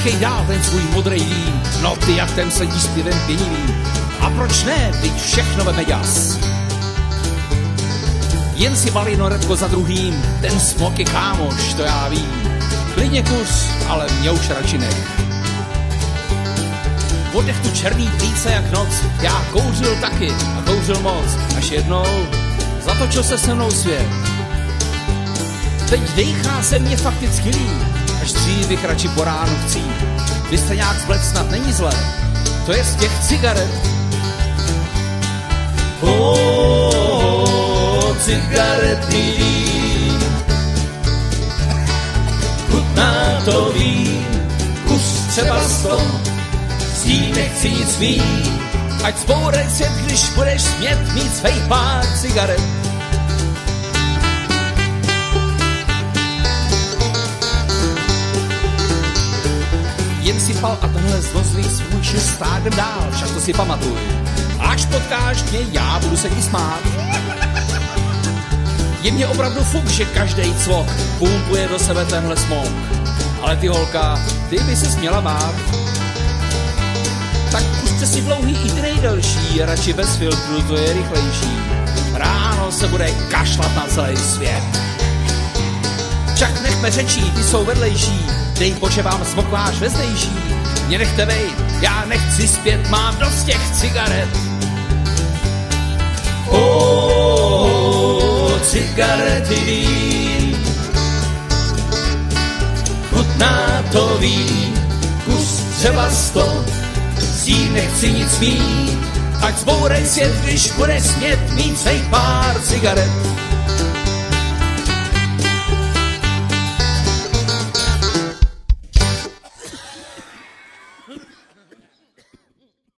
Píchej dál ten svůj modrej vín, no ty jak ten sedí s pivem pěnivým. A proč ne, teď všechno veme jas. Jen si balí noretko za druhým, ten smok je kámoš, to já vím. Klidně kus, ale mě už radši nech. Oddech tu černý plíce jak noc, já kouřil taky a kouřil moc, až jednou zatočil se se mnou svět. Teď dejchá se mě fakticky líp, až dřív bych radši po ránu chcí. Vy jste nějak zblec, snad není zlé, to je z těch cigaret. Cigarety chutná to vín, kus třeba 100, s tím nechci nic mít, ať zbourej svět, když budeš smět mít svej pár cigaret. Jen si pal a tenhle zlozlý svůj čistá, jdem dál, však to si pamatuj. Až potkáš mě, já budu se ti smát. Je mě opravdu fuk, že každej cvok pumpuje do sebe tenhle smok. Ale ty holka, ty by se směla bát. Tak pusťte si dlouhý i ty nejdelší, radši bez filtru, to je rychlejší. Ráno se bude kašlat na celý svět. Však nechme řečí, ty jsou vedlejší, dej bože vám smok váš vezdejší. Mě nechte vejt, já nechci zpět, mám dost těch cigaret. Cigarety vín, chutná to vín, kus třeba 100, s tím nechci nic mít, ať zbourej svět, když budeš smět mít svej pár cigaret.